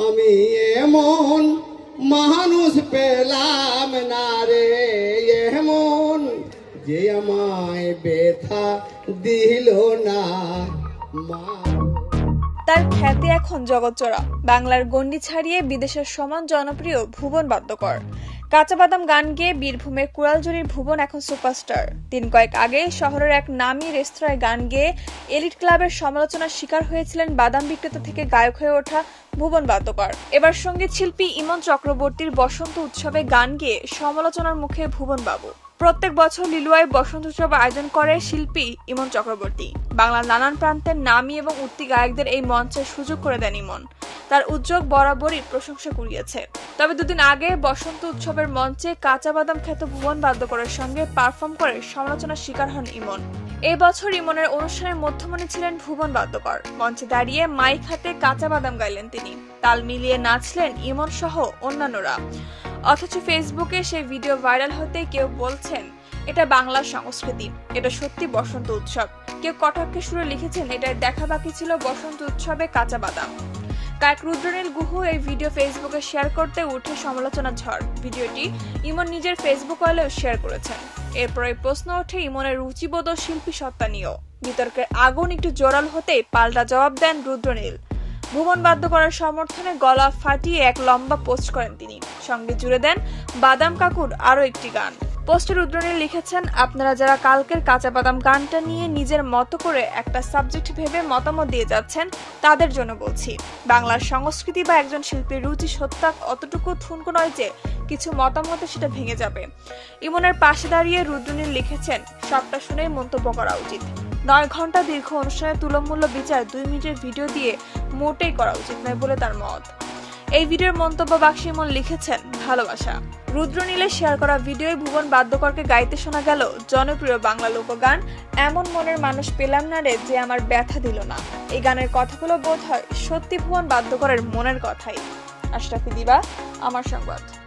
আমি এমন মানুষ পেলাম না রে, এমন যে আমায় ব্যথা দিল না মা। তার খ্যাতি এখন জগৎচরা। বাংলার গণ্ডি ছাড়িয়ে বিদেশের সমান জনপ্রিয় ভুবন বাদ্যকর। কাঁচা বাদাম গান গেয়ে বীরভূমের কুড়ালজুড়ির ভুবন এখন সুপারস্টার। দিন কয়েক আগে শহরের এক নামী রেস্তোরাঁয় গান গেয়ে এলিট ক্লাবের সমালোচনার শিকার হয়েছিলেন বাদাম বিক্রেতা থেকে গায়ক হয়ে ওঠা ভুবন বাদ্যকর। এবার সঙ্গীত শিল্পী ইমন চক্রবর্তীর বসন্ত উৎসবে গান গেয়ে সমালোচনার মুখে ভুবন বাবু। প্রত্যেক বছর লিলুয়ায় বসন্ত উৎসব আয়োজন করে শিল্পী ইমন চক্রবর্তী। বাংলার নানান প্রান্তের নামী এবং উঠতি গায়কদের এই মঞ্চের সুযোগ করে দেন ইমন। তার উদ্যোগ বরাবরই প্রশংসা কুড়িয়েছে। তবে দুদিন আগে বসন্ত উৎসবের মঞ্চে কাঁচা বাদাম খ্যাত ভুবন বাদ্যকরের সঙ্গে পারফর্ম করে সমালোচনার শিকার হন ইমন। এই বছর ইমনের অনুষ্ঠানের মধ্যমণি ছিলেন ভুবন বাদ্যকর। মঞ্চে দাঁড়িয়ে মাইক হাতে কাঁচা বাদাম গাইলেন তিনি। তাল মিলিয়ে নাচলেন ইমন সহ অন্যান্যরা। অথচ ফেসবুকে সেই ভিডিও ভাইরাল হতে কেউ বলছেন এটা বাংলার সংস্কৃতি, এটা সত্যি বসন্ত উৎসব। কেউ কটাক্ষে সুরে লিখেছেন এটাই দেখা বাকি ছিল বসন্ত উৎসবে কাঁচা বাদাম। গায়ক রুদ্রনীল গুহ এই ভিডিও ফেসবুকে শেয়ার করতে উঠে সমালোচনার ঝড়। ভিডিওটি ইমন নিজের ফেসবুক ওয়ালেও শেয়ার করেছেন। এরপরে প্রশ্ন ওঠে ইমনের রুচিবোধ ও শিল্পী সত্তা নিয়েও। বিতর্কের আগুন একটু জোরাল হতেই পাল্টা জবাব দেন রুদ্রনীল। ভুবন বাদ্যকরের সমর্থনে গলা ফাটিয়ে এক লম্বা পোস্ট করেন তিনি। সঙ্গে জুড়ে দেন বাদাম কাকুর আরও একটি গান। পোস্টে রুদ্রনীল লিখেছেন, আপনারা যারা কালকের কাঁচা বাদাম গানটা নিয়ে নিজের মতো করে একটা সাবজেক্ট ভেবে মতামত দিয়ে যাচ্ছেন তাদের জন্য বলছি, বাংলার সংস্কৃতি বা একজন শিল্পীর রুচি সত্তা অতটুকু ঠুনকো নয় যে কিছু মতামতে সেটা ভেঙে যাবে। ইমনের পাশে দাঁড়িয়ে রুদ্রনীল লিখেছেন, সবটা শুনেই মন্তব্য করা উচিত। 9 ঘন্টা দীর্ঘ অনুষ্ঠানের তুলমূল্য বিচার 2 মিনিটের ভিডিও দিয়ে মোটেই করা উচিত নয় বলে তার মত। এই ভিডিওর মন্তব্য বাক্সে ইমন লিখেছেন, ভালোবাসা। রুদ্রনীলের শেয়ার করা ভিডিওয় ভুবন বাদ্যকরকে গাইতে শোনা গেল জনপ্রিয় বাংলা লোকগান এমন মনের মানুষ পেলাম না রে যে আমার ব্যথা দিল না। এই গানের কথাগুলো বোধ হয় সত্যি ভুবন বাদ্যকরের মনের কথাই। আশরাফি দিবা, আমার সংবাদ।